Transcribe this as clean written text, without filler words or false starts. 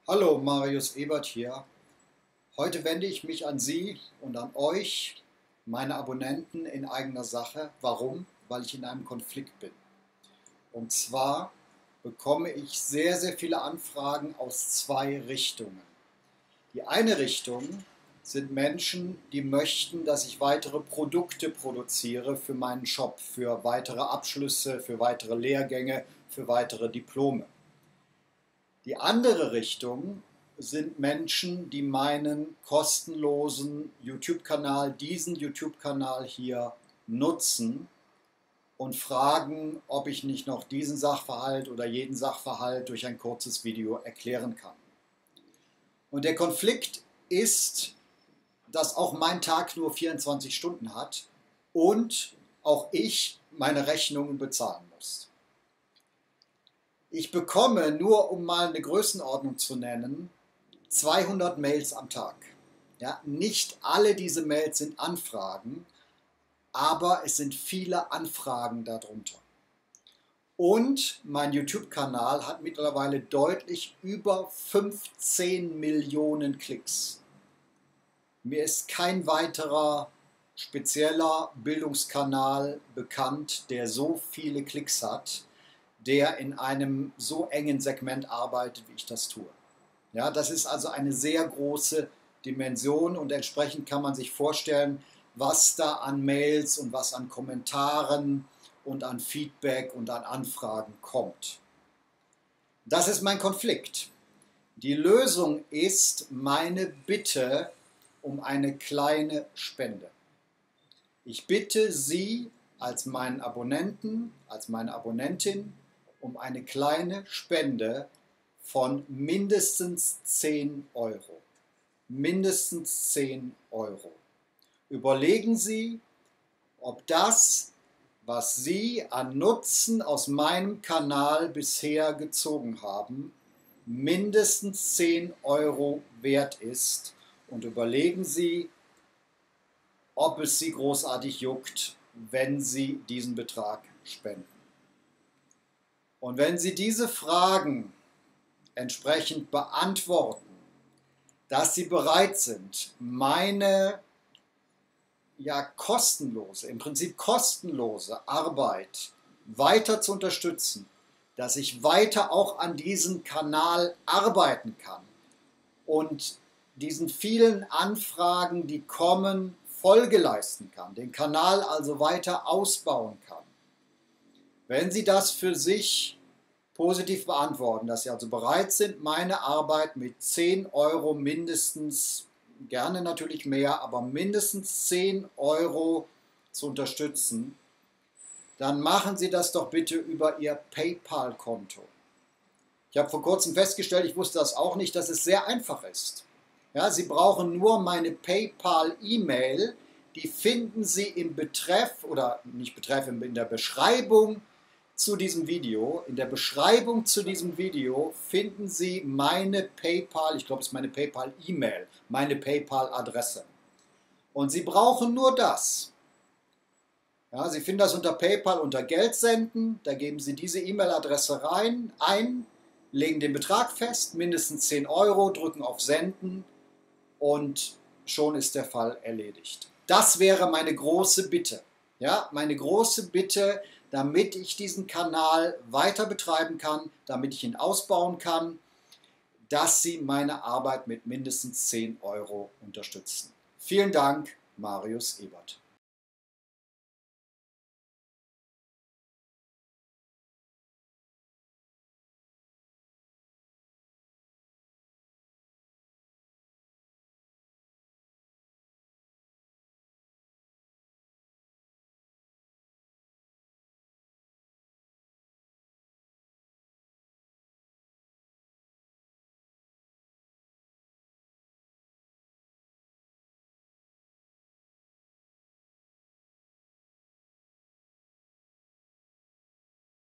Hallo, Marius Ebert hier. Heute wende ich mich an Sie und an euch, meine Abonnenten in eigener Sache. Warum? Weil ich in einem Konflikt bin. Und zwar bekomme ich sehr, sehr viele Anfragen aus zwei Richtungen. Die eine Richtung sind Menschen, die möchten, dass ich weitere Produkte produziere für meinen Shop, für weitere Abschlüsse, für weitere Lehrgänge, für weitere Diplome. Die andere Richtung sind Menschen, die meinen kostenlosen YouTube-Kanal, diesen YouTube-Kanal hier nutzen und fragen, ob ich nicht noch diesen Sachverhalt oder jeden Sachverhalt durch ein kurzes Video erklären kann. Und der Konflikt ist, dass auch mein Tag nur 24 Stunden hat und auch ich meine Rechnungen bezahlen muss. Ich bekomme, nur um mal eine Größenordnung zu nennen, 200 Mails am Tag. Ja, nicht alle diese Mails sind Anfragen, aber es sind viele Anfragen darunter. Und mein YouTube-Kanal hat mittlerweile deutlich über 15 Millionen Klicks. Mir ist kein weiterer spezieller Bildungskanal bekannt, der so viele Klicks hat, der in einem so engen Segment arbeitet, wie ich das tue. Ja, das ist also eine sehr große Dimension und entsprechend kann man sich vorstellen, was da an Mails und was an Kommentaren und an Feedback und an Anfragen kommt. Das ist mein Konflikt. Die Lösung ist meine Bitte um eine kleine Spende. Ich bitte Sie als meinen Abonnenten, als meine Abonnentin um eine kleine Spende von mindestens 10 Euro. Mindestens 10 Euro. Überlegen Sie, ob das, was Sie an Nutzen aus meinem Kanal bisher gezogen haben, mindestens 10 Euro wert ist. Und überlegen Sie, ob es Sie großartig juckt, wenn Sie diesen Betrag spenden. Und wenn Sie diese Fragen entsprechend beantworten, dass Sie bereit sind, meine kostenlose, im Prinzip kostenlose Arbeit weiter zu unterstützen, dass ich weiter auch an diesem Kanal arbeiten kann und diesen vielen Anfragen, die kommen, Folge leisten kann, den Kanal also weiter ausbauen kann. Wenn Sie das für sich positiv beantworten, dass Sie also bereit sind, meine Arbeit mit 10 Euro mindestens, gerne natürlich mehr, aber mindestens 10 Euro zu unterstützen, dann machen Sie das doch bitte über Ihr PayPal-Konto. Ich habe vor kurzem festgestellt, ich wusste das auch nicht, dass es sehr einfach ist. Ja, Sie brauchen nur meine PayPal-E-Mail, die finden Sie im Betreff, oder nicht Betreff, in der Beschreibung zu diesem Video. In der Beschreibung zu diesem Video finden Sie meine PayPal, ich glaube es ist meine PayPal-E-Mail, meine PayPal-Adresse. Und Sie brauchen nur das. Ja, Sie finden das unter PayPal unter Geld senden, da geben Sie diese E-Mail-Adresse ein, legen den Betrag fest, mindestens 10 Euro, drücken auf Senden und schon ist der Fall erledigt. Das wäre meine große Bitte. Ja, meine große Bitte, damit ich diesen Kanal weiter betreiben kann, damit ich ihn ausbauen kann, dass Sie meine Arbeit mit mindestens 10 Euro unterstützen. Vielen Dank, Marius Ebert.